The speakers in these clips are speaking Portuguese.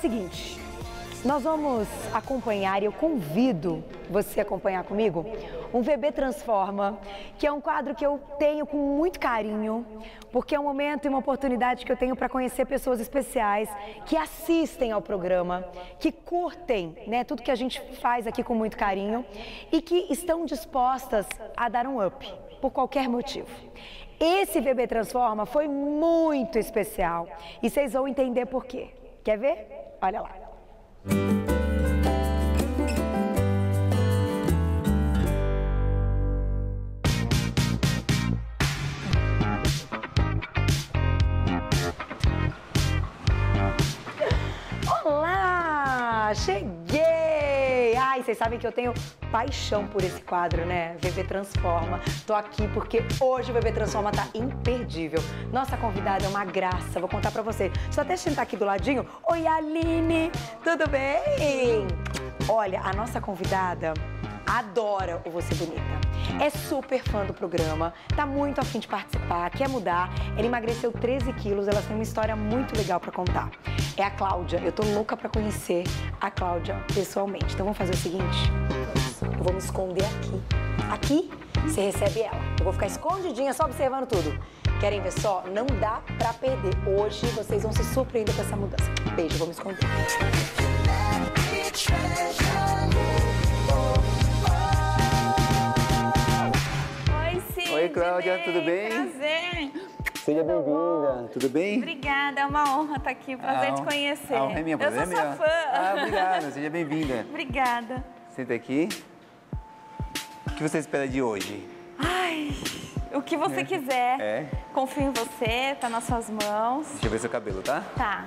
seguinte, nós vamos acompanhar e eu convido você a acompanhar comigo um VB Transforma, que é um quadro que eu tenho com muito carinho, porque é um momento e uma oportunidade que eu tenho para conhecer pessoas especiais que assistem ao programa, que curtem, né, tudo que a gente faz aqui com muito carinho e que estão dispostas a dar um up, por qualquer motivo. Esse VB Transforma foi muito especial e vocês vão entender por quê. Quer ver? Olha lá. Olá! Cheguei! Ai, vocês sabem que eu tenho paixão por esse quadro, né? VB Transforma. Tô aqui porque hoje o VB Transforma tá imperdível. Nossa convidada é uma graça, vou contar pra vocês. Só até sentar aqui do ladinho. Oi, Aline! Tudo bem? Olha, a nossa convidada adora o Você Bonita. É super fã do programa, tá muito afim de participar, quer mudar. Ela emagreceu 13 quilos, ela tem uma história muito legal pra contar. É a Cláudia, eu tô louca pra conhecer a Cláudia pessoalmente. Então vamos fazer o seguinte, eu vou me esconder aqui. Aqui, você recebe ela. Eu vou ficar escondidinha, só observando tudo. Querem ver só? Não dá pra perder. Hoje vocês vão se surpreender com essa mudança. Beijo, vou me esconder. Oi, Cláudia, tudo bem? Prazer. Seja bem-vinda, tudo bem? Obrigada, é uma honra estar aqui, prazer te conhecer. É minha, eu sou sua fã. Obrigada, seja bem-vinda. Obrigada. Senta aqui. O que você espera de hoje? Ai, o que você quiser. É? Confio em você, tá nas suas mãos. Deixa eu ver seu cabelo, tá? Tá.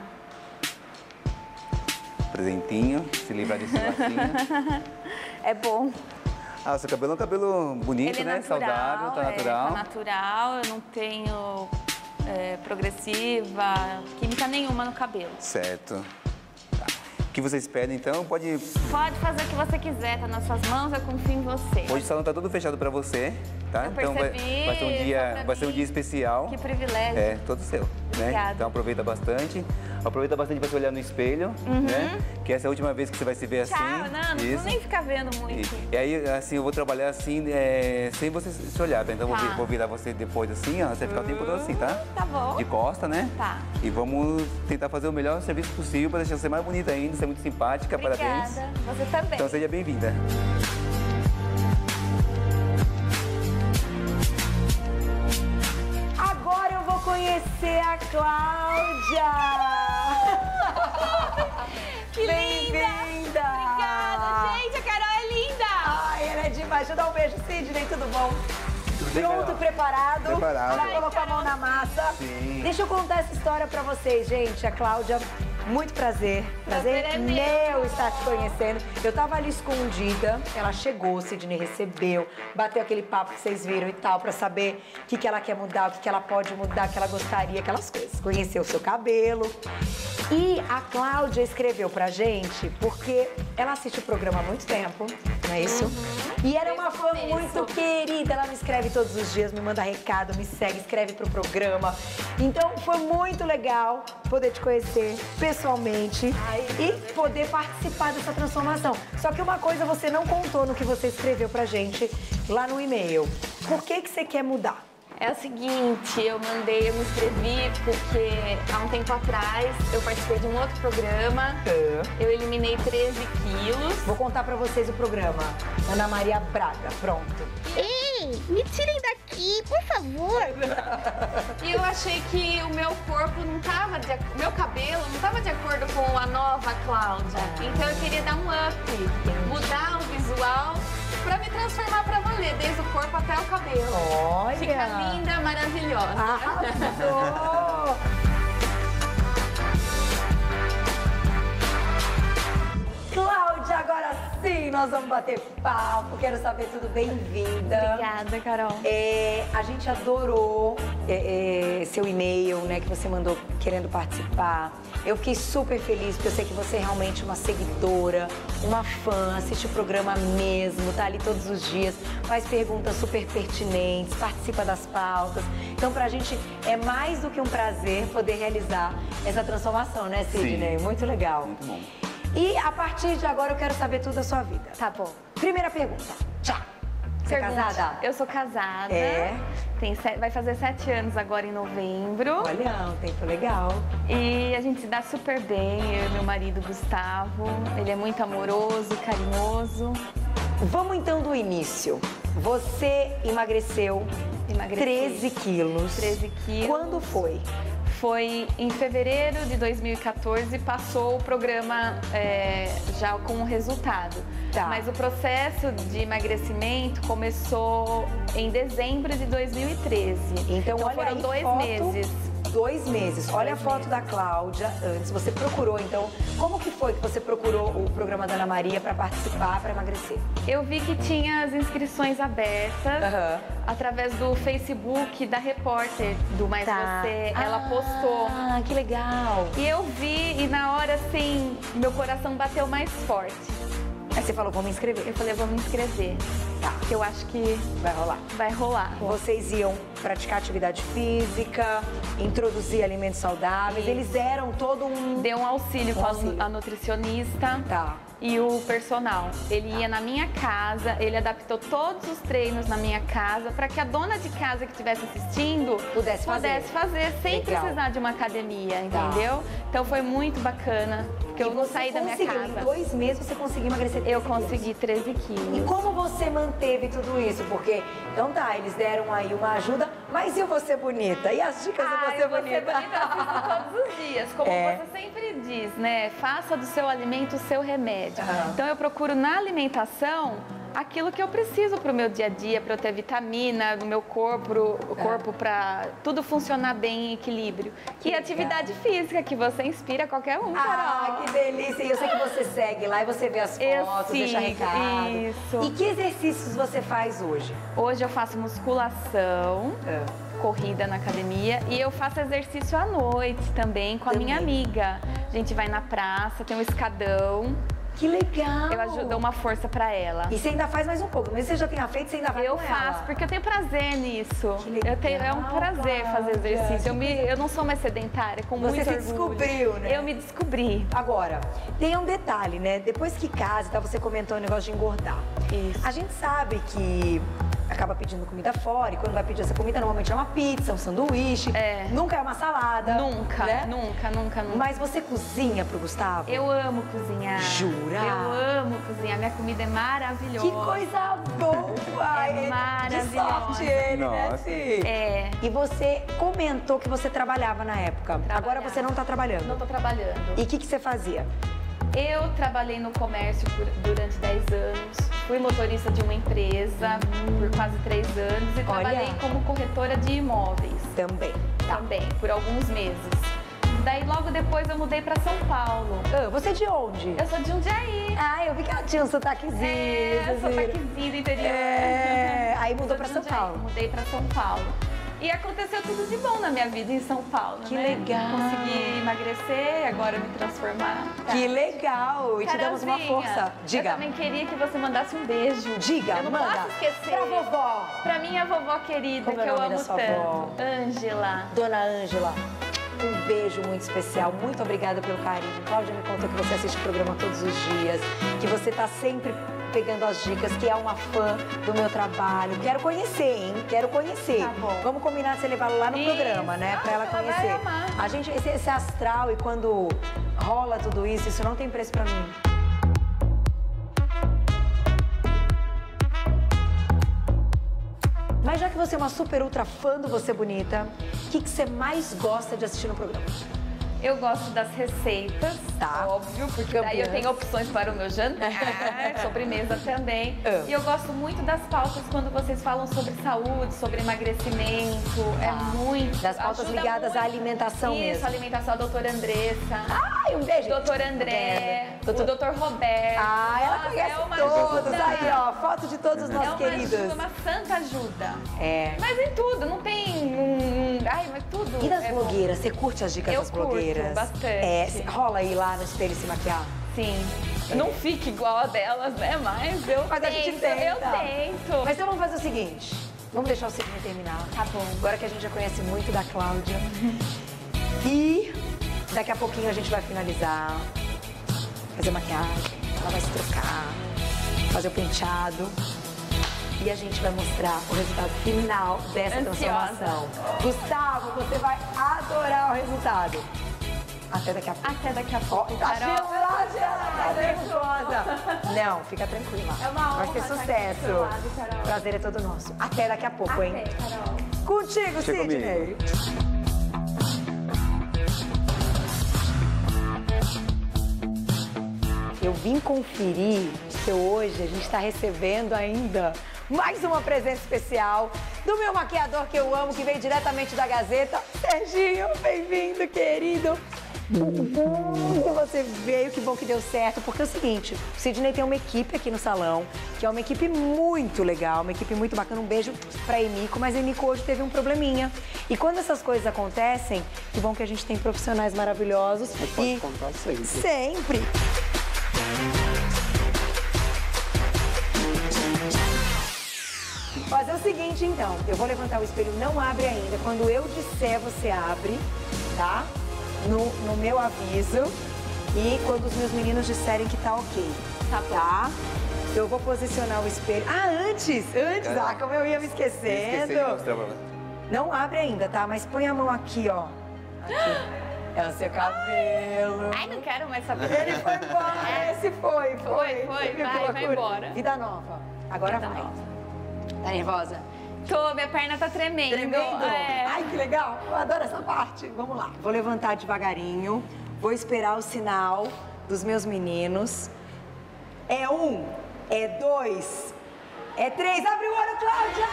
Presentinho, se livrar desse lacinho. É bom. Ah, seu cabelo é um cabelo bonito, Ele é né? natural, Saudável, tá natural. Tá natural, eu não tenho progressiva, química nenhuma no cabelo. Certo. Tá. O que você espera, então? Pode fazer o que você quiser, tá nas suas mãos, eu confio em você. Hoje o salão tá todo fechado pra você, tá? Eu Então percebi, vai ser um dia especial. Que privilégio. É, todo seu, Obrigada. né? Então aproveita bastante. Aproveita bastante para se olhar no espelho, né? Que essa é a última vez que você vai se ver assim. Tchau, não preciso nem ficar vendo muito. E aí, assim, eu vou trabalhar assim, sem você se olhar, tá? Então vou virar você depois assim, ó, você vai ficar o tempo todo assim, tá? Tá bom. De costa, né? Tá. E vamos tentar fazer o melhor serviço possível para deixar você mais bonita ainda, ser muito simpática. Obrigada. Parabéns. Você também. Então seja bem-vinda. Agora eu vou conhecer a Cláudia! Que linda! Bem-vinda! Obrigada, gente, a Carol é linda! Ai, ela é demais. Deixa eu dar um beijo, Sidney, tudo bom? Legal. Pronto, preparado? Preparado. Já colocou a mão na massa? Sim. Deixa eu contar essa história pra vocês, gente. A Cláudia, muito prazer. Prazer é meu. Estar te conhecendo. Eu tava ali escondida, ela chegou, Sidney recebeu, bateu aquele papo que vocês viram e tal, pra saber o que ela quer mudar, o que ela pode mudar, o que ela gostaria, aquelas coisas. Conheceu o seu cabelo. E a Cláudia escreveu pra gente, porque ela assiste o programa há muito tempo, não é isso? E era uma fã muito querida, ela me escreve todos os dias, me manda recado, me segue, escreve pro programa. Então foi muito legal poder te conhecer pessoalmente e poder participar dessa transformação. Só que uma coisa você não contou no que você escreveu pra gente lá no e-mail. Por que você quer mudar? É o seguinte, eu me inscrevi porque há um tempo atrás eu participei de um outro programa, eu eliminei 13 quilos. Vou contar pra vocês o programa. Ana Maria Braga, pronto. Ei, me tirem daqui, por favor. E eu achei que o meu corpo não tava, o meu cabelo não tava de acordo com a nova Cláudia. Então eu queria dar um up, mudar o visual pra me transformar pra valer, desde o corpo até o cabelo. Olha! Fica linda, maravilhosa. Arrasou! Cláudia, agora sim nós vamos bater papo. Quero saber tudo, bem-vinda. Obrigada, Carol. A gente adorou seu e-mail, né, que você mandou querendo participar. Eu fiquei super feliz, porque eu sei que você é realmente uma seguidora, uma fã, assiste o programa mesmo, tá ali todos os dias, faz perguntas super pertinentes, participa das pautas. Então, pra gente é mais do que um prazer poder realizar essa transformação, né, Sidney? Sim. Muito legal. Muito bom. E a partir de agora eu quero saber tudo da sua vida. Tá bom. Primeira pergunta. Tchau. Você é casada? Eu sou casada. Vai fazer 7 anos agora em novembro. Olha, um tempo legal. E a gente se dá super bem, eu e meu marido Gustavo. Ele é muito amoroso, carinhoso. Vamos então do início. Você emagreceu 13 quilos. 13 quilos. Quando foi? Foi em fevereiro de 2014, passou o programa já com o resultado. Tá. Mas o processo de emagrecimento começou em dezembro de 2013. Então olha foram aí, 2 foto, meses. 2 meses. Olha a 2 foto meses. da Cláudia antes. Você procurou, então, como que foi que você procurou o programa da Ana Maria para participar, para emagrecer? Eu vi que tinha as inscrições abertas através do Facebook da repórter do Mais Você. Ela postou. Ah, que legal. E eu vi e na hora, assim, meu coração bateu mais forte. Aí você falou, vou me inscrever. Eu falei, vou me inscrever. Tá. Que eu acho que Vai rolar. vai rolar. Vocês iam praticar atividade física, introduzir alimentos saudáveis. Isso. Eles eram todo um... Deu um auxílio Um com auxílio. a nutricionista. Tá. E o personal. Ele ia na minha casa, ele adaptou todos os treinos na minha casa para que a dona de casa que estivesse assistindo Pudesse fazer. sem Legal. precisar de uma academia, Tá. entendeu? Então foi muito bacana, porque eu E não você saí da minha conseguiu, casa. Em 2 meses você conseguiu emagrecer 13 Eu quilos. consegui 13 E quilos. como você manteve tudo isso? Porque, então tá, eles deram aí uma ajuda, mas e o Você Bonita? E as dicas do Você eu vou Bonita? ser bonita, eu assisto todos os dias. Como você sempre diz, né? Faça do seu alimento o seu remédio. Então eu procuro na alimentação aquilo que eu preciso para o meu dia a dia, para eu ter vitamina no meu corpo para tudo funcionar bem em equilíbrio. Que E atividade física, que você inspira qualquer um, Carol. Ah, que delícia! E eu sei que você segue lá e você vê as Eu fotos, deixa sigo, recado. isso. E que exercícios você faz hoje? Hoje eu faço musculação, corrida na academia e eu faço exercício à noite também com a minha amiga. A gente vai na praça, tem um escadão. Que legal! Eu dou uma força pra ela. E você ainda faz mais um pouco, mas você já tenha feito, você ainda vai Eu com faço, ela. porque eu tenho prazer nisso. Que legal, É um prazer fazer exercício. Cláudia. Eu não sou mais sedentária, com Você muito se orgulho. descobriu, né? Eu me descobri. Agora, tem um detalhe, né? Depois que casa, tá, você comentou o negócio de engordar. Isso. A gente sabe que acaba pedindo comida fora e quando vai pedir essa comida, normalmente é uma pizza, um sanduíche. Nunca é uma salada. Nunca, né? nunca. Mas você cozinha pro Gustavo? Eu amo cozinhar. Jura? Eu amo cozinhar. Minha comida é maravilhosa. Que coisa boa! É maravilhosa. Que sorte ele, né, Nossa. Ci? É. E você comentou que você trabalhava na época. Agora Trabalhava. você não tá trabalhando. Não tô trabalhando. E o que você fazia? Eu trabalhei no comércio durante 10 anos, fui motorista de uma empresa por quase 3 anos e Olha. trabalhei como corretora de imóveis Também. também, por alguns meses. Daí logo depois eu mudei para São Paulo. Você é de onde? Eu sou de Jundiaí. Ah, eu vi que ela tinha um sotaquezinho. vocês viram? Sotaquezinho do interior. Aí mudou Sou pra de São Jundiaí, Paulo. Mudei para São Paulo. E aconteceu tudo de bom na minha vida em São Paulo, Que né? legal. Consegui emagrecer, agora me transformar. Que legal! E te damos uma Carolzinha, força. Diga. Eu também queria que você mandasse um beijo. Diga, eu não manda. posso esquecer. Pra vovó. Pra minha vovó querida, Como é que o eu nome da amo sua avó? tanto. Ângela. Dona Ângela, um beijo muito especial. Muito obrigada pelo carinho. Cláudia me contou que você assiste o programa todos os dias, que você tá sempre pegando as dicas, que é uma fã do meu trabalho. Quero conhecer, hein? Quero conhecer. Tá bom. Vamos combinar de você levá-la lá no Isso. programa, né? Pra ela Ela vai conhecer. amar. A gente, esse astral e quando rola tudo isso, isso não tem preço pra mim. Mas já que você é uma super ultra fã do Você Bonita, o que você mais gosta de assistir no programa? Eu gosto das receitas, Tá. óbvio, porque daí eu tenho opções para o meu jantar, sobremesa também. E eu gosto muito das pautas quando vocês falam sobre saúde, sobre emagrecimento. É muito. Das pautas ligadas à alimentação Isso, mesmo. alimentação, a doutora Andressa. Ai, um beijo. Doutor André, o doutor Roberto. Ah, ela Nossa, conhece é uma todos. ajuda. Aí, ó, foto de todos os nossos queridos. É uma santa ajuda. É. Mas em tudo, não tem... Ai, mas tudo. E das é bom. blogueiras? Você curte as dicas Eu das blogueiras? curto bastante. Rola aí lá no espelho se maquiar? Sim. Não fica igual a delas, né? Mas eu Mas a gente tenta. Eu tento. Mas então vamos fazer o seguinte. Vamos deixar o Sidney terminar. Tá bom. Agora que a gente já conhece muito da Cláudia. E daqui a pouquinho a gente vai finalizar. Fazer maquiagem. Ela vai se trocar. Fazer o penteado. E a gente vai mostrar o resultado final dessa transformação. Gustavo, você vai adorar o resultado. Até daqui a pouco. Até daqui a pouco, Tá Carol. tá nervosa. Não, fica tranquila. É uma honra vai ser estar aqui sucesso. do seu lado, Carol. O prazer é todo nosso. Até daqui a pouco, hein? Até, Carol. Contigo, Chega Sidney. Eu vim conferir que hoje a gente está recebendo ainda mais uma presença especial do meu maquiador que eu amo, que veio diretamente da Gazeta. Serginho, bem-vindo, querido. Que bom que você veio, que bom que deu certo, porque é o seguinte, o Sidney tem uma equipe aqui no salão, que é uma equipe muito legal, uma equipe muito bacana. Um beijo pra Emico, mas a Emico hoje teve um probleminha. E quando essas coisas acontecem, que bom que a gente tem profissionais maravilhosos. Mas pode contar sempre. Sempre. Fazer o seguinte, então. Eu vou levantar o espelho, não abre ainda. Quando eu disser, você abre, tá? No meu aviso. E quando os meus meninos disserem que tá ok. Tá? Eu vou posicionar o espelho. Ah, antes! Ah, como eu ia me Esqueci esquecendo. de mostrar pra você. Não abre ainda, tá? Mas põe a mão aqui, ó. Aqui. É o seu cabelo. Ai, não quero mais saber. Ele foi embora. Esse foi. Foi. Você viu que Vai loucura? embora. Vida nova. Agora Vida vai. nova. Tá nervosa? Tô, minha perna tá tremendo. Tremendo? É. Ai, que legal. Eu adoro essa parte. Vamos lá. Vou levantar devagarinho. Vou esperar o sinal dos meus meninos. É 1, é 2, é 3. Abre o olho, Cláudia!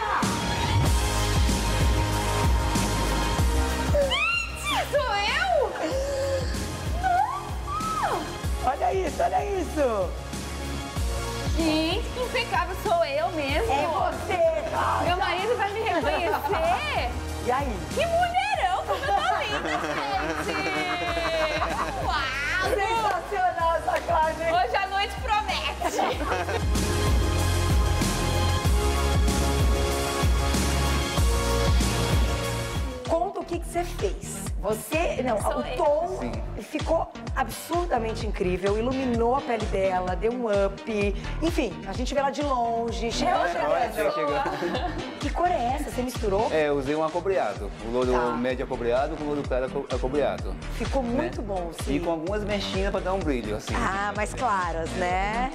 Sou eu? Olha isso, olha isso. Gente, que impecável, sou eu mesmo. É você, Cláudia. Meu marido vai me reconhecer. E aí? Que mulherão, como eu tô linda, gente. Uau! Sensacional essa Cláudia. Hoje a noite promete. Conta o que você fez. Você, não, Sou o eu. tom Sim. ficou absurdamente incrível, iluminou a pele dela, deu um up. Enfim, a gente vê ela de longe, chegou outra pessoa. Que cor é essa? Você misturou? É, eu usei um acobreado. O louro Tá. médio acobreado com o louro claro acobreado. Ficou muito bom, sim. E com algumas mechinhas pra dar um brilho, assim. Ah, mais claras, né?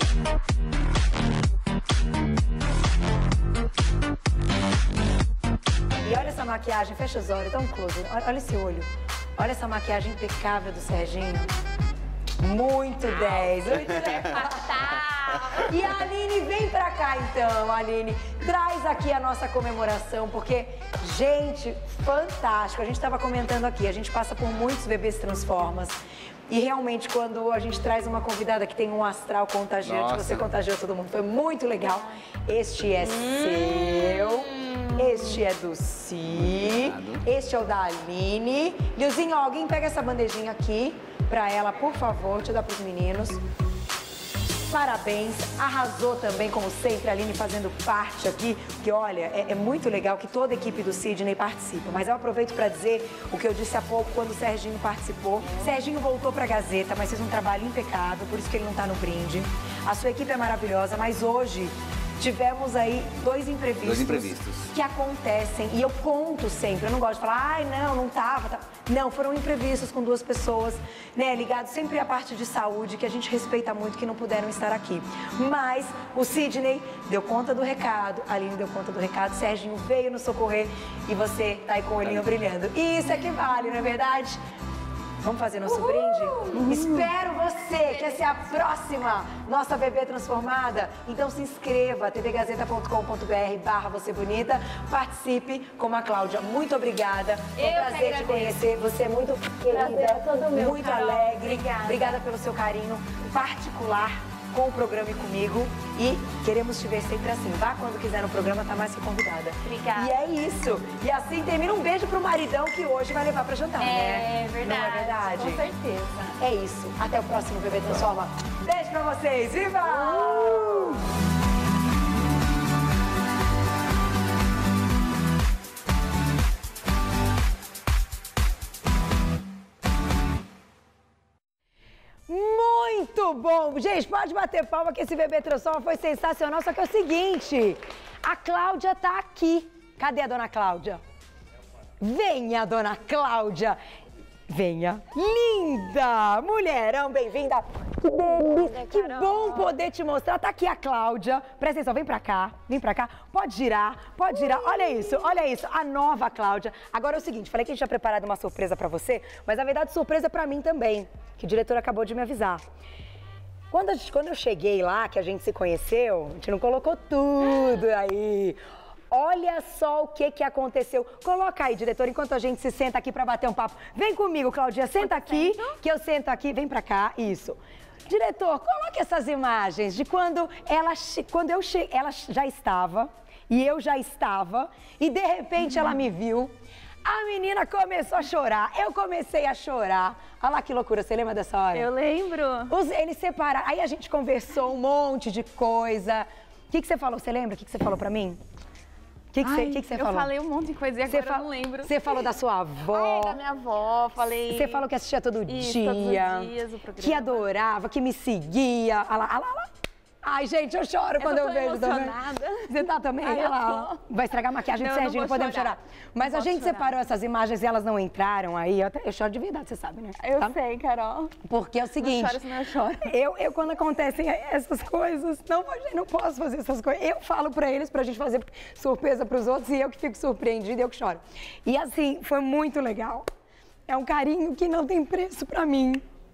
E olha essa maquiagem, fecha os olhos, dá um close. Olha esse olho. Olha essa maquiagem impecável do Serginho. Muito 10. Muito 10. E a Aline, vem pra cá então, Aline. Traz aqui a nossa comemoração, porque, gente, fantástico. A gente estava comentando aqui, a gente passa por muitos bebês transformas. E realmente, quando a gente traz uma convidada que tem um astral contagiante, Nossa. você contagiou todo mundo. Foi muito legal. Este é seu. Este é do Si. Este é o da Aline. Lilzinho, ó, alguém pega essa bandejinha aqui pra ela, por favor. Deixa eu dar pros meninos. Parabéns, arrasou também, como sempre, a Aline fazendo parte aqui, que olha, é muito legal que toda a equipe do Sidney participa, mas eu aproveito para dizer o que eu disse há pouco quando o Serginho participou. Serginho voltou para a Gazeta, mas fez um trabalho impecável, por isso que ele não está no brinde. A sua equipe é maravilhosa, mas hoje tivemos aí dois imprevistos que acontecem, e eu conto sempre, eu não gosto de falar, ai, não tava. Não, foram imprevistos com duas pessoas, né, ligados sempre à parte de saúde, que a gente respeita muito, que não puderam estar aqui. Mas o Sidney deu conta do recado, a Aline deu conta do recado, Serginho veio nos socorrer e você tá aí com o olhinho brilhando. Isso é que vale, não é verdade? Vamos fazer nosso brinde? Espero você, que essa é a próxima nossa bebê transformada. Então se inscreva, tvgazeta.com.br/você bonita. Participe com a Cláudia. Muito obrigada. Foi um prazer te conhecer. Você é muito querida, muito alegre. Obrigada pelo seu carinho particular com o programa e comigo. E queremos te ver sempre assim. Vá quando quiser no programa, tá mais que convidada. Obrigada. E é isso. E assim termina. Um beijo pro maridão que hoje vai levar pra jantar, né? É verdade. Não é verdade? Com certeza. É isso. Até o próximo Bebê Transforma. Beijo pra vocês. Viva! Muito bom! Gente, pode bater palma que esse Bebê Transforma foi sensacional. Só que é o seguinte, a Cláudia tá aqui. Cadê a dona Cláudia? Venha, dona Cláudia! Venha! Linda! Mulherão, bem-vinda! Que delícia! Que bom poder te mostrar. Tá aqui a Cláudia. Presta atenção, vem pra cá. Vem pra cá. Pode girar, pode girar. Olha isso, a nova Cláudia. Agora é o seguinte, falei que a gente tinha preparado uma surpresa pra você, mas na verdade surpresa pra mim também, que o diretor acabou de me avisar. Quando eu cheguei lá, que a gente se conheceu, a gente não colocou tudo aí. Olha só o que aconteceu. Coloca aí, diretor, enquanto a gente se senta aqui pra bater um papo. Vem comigo, Claudinha, senta aqui, que eu sento aqui. Vem pra cá, isso. Diretor, coloque essas imagens de quando ela já estava, e eu já estava, e de repente ela me viu. A menina começou a chorar, eu comecei a chorar. Olha lá que loucura, você lembra dessa hora? Eu lembro. Eles separaram, aí a gente conversou um monte de coisa. O que você falou? Você lembra? O que você falou pra mim? O que você falou? Eu falei um monte de coisa e agora eu não lembro. Você falou da sua avó. Da minha avó, falei... Você falou que assistia todo dia. Todos os dias o programa. Que adorava, que me seguia. Olha lá. Ai, gente, eu choro quando eu vejo emocionada. também. Você tá também? Olha lá. Vai estragar a maquiagem do Serginho, não podemos chorar. Mas a gente separou essas imagens e elas não entraram aí. Eu choro de verdade, você sabe, né? Eu sei, Carol. Porque é o seguinte... Não chora, senão eu choro. Eu quando acontecem essas coisas, não posso fazer essas coisas. Eu falo pra eles, pra gente fazer surpresa pros outros, e eu que fico surpreendida e eu que choro. E assim, foi muito legal. É um carinho que não tem preço pra mim.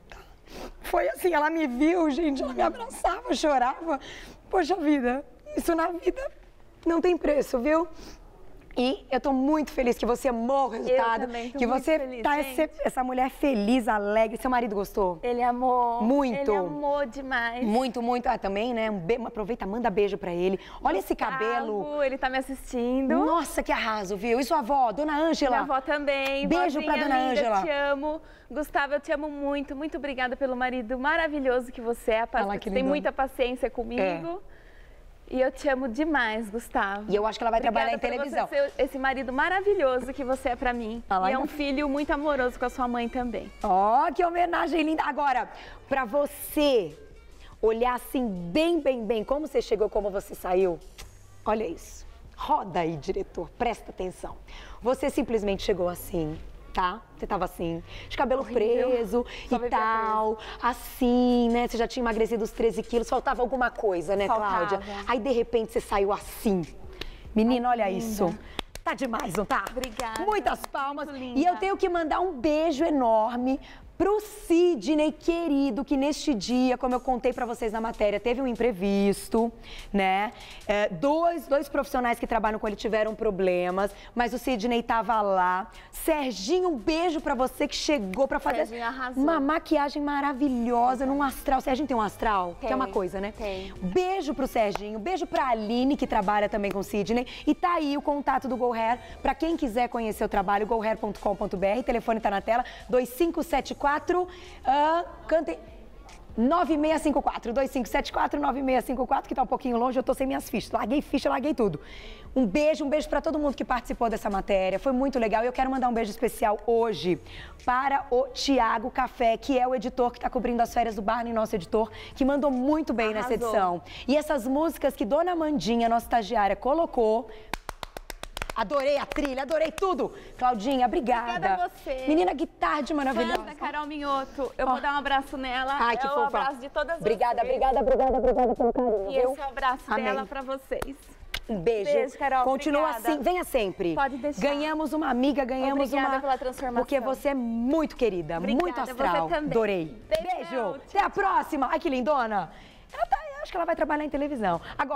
Foi assim, ela me viu, gente, ela me abraçava, chorava. Poxa vida, isso na vida não tem preço, viu? E eu tô muito feliz que você amou o resultado. Eu também tô que muito você feliz, tá essa mulher feliz, alegre. Seu marido gostou? Ele amou. Muito. Ele amou demais. Muito, muito. Ah, também, né? Aproveita, manda beijo pra ele. Olha esse cabelo. Ele tá me assistindo. Nossa, que arraso, viu? E sua avó, dona Ângela? Minha avó também. Beijo pra dona Ângela. Eu te amo. Gustavo, eu te amo muito. Muito obrigada pelo marido maravilhoso que você é. Você tem muita paciência comigo. E eu te amo demais, Gustavo. E eu acho que ela vai trabalhar em televisão. Você ser esse marido maravilhoso que você é pra mim. E é um filho muito amoroso com a sua mãe também. Ó, que homenagem linda. Agora, pra você olhar assim bem como você chegou, como você saiu, olha isso. Roda aí, diretor, presta atenção. Você simplesmente chegou assim, tá? Você tava assim, de cabelo preso e tal, assim, né? Você já tinha emagrecido os 13 quilos, faltava alguma coisa, né, Cláudia? Aí, de repente, você saiu assim. Menina, olha isso. Tá demais, não tá? Obrigada. Muitas palmas. E eu tenho que mandar um beijo enorme pro Sidney, querido, que neste dia, como eu contei pra vocês na matéria, teve um imprevisto, né? Dois profissionais que trabalham com ele tiveram problemas, mas o Sidney tava lá. Serginho, um beijo pra você que chegou pra fazer uma maquiagem maravilhosa num astral. Serginho tem um astral? Tem. Que é uma coisa, né? Tem. Beijo pro Serginho, beijo pra Aline, que trabalha também com o Sidney. E tá aí o contato do Go Hair, pra quem quiser conhecer o trabalho, gohair.com.br, telefone tá na tela, 2574 cantem 9654, 2574-9654, que tá um pouquinho longe, eu tô sem minhas fichas. Larguei tudo. Um beijo pra todo mundo que participou dessa matéria. Foi muito legal. E eu quero mandar um beijo especial hoje para o Tiago Café, que é o editor que tá cobrindo as férias do Barney, nosso editor, que mandou muito bem nessa edição. E essas músicas que Dona Amandinha, nossa estagiária, colocou... Adorei a trilha, adorei tudo. Claudinha, obrigada. Obrigada a você. Menina, que tarde maravilhosa. Fã da Carol Minhoto. Eu vou dar um abraço nela. Ai, que fofa. Um abraço de todas Obrigada vocês. Obrigada pelo carinho. E esse é o abraço dela pra vocês. Um beijo. Beijo, Carol. Continua Obrigada. assim, venha sempre. Pode deixar. Ganhamos uma amiga, ganhamos Obrigada uma... pela transformação. Porque você é muito querida, Obrigada, muito astral. você também. Adorei. Beijão. Beijo. Tchau, Até a próxima. Ai, que lindona. Ela tá, eu acho que ela vai trabalhar em televisão. Agora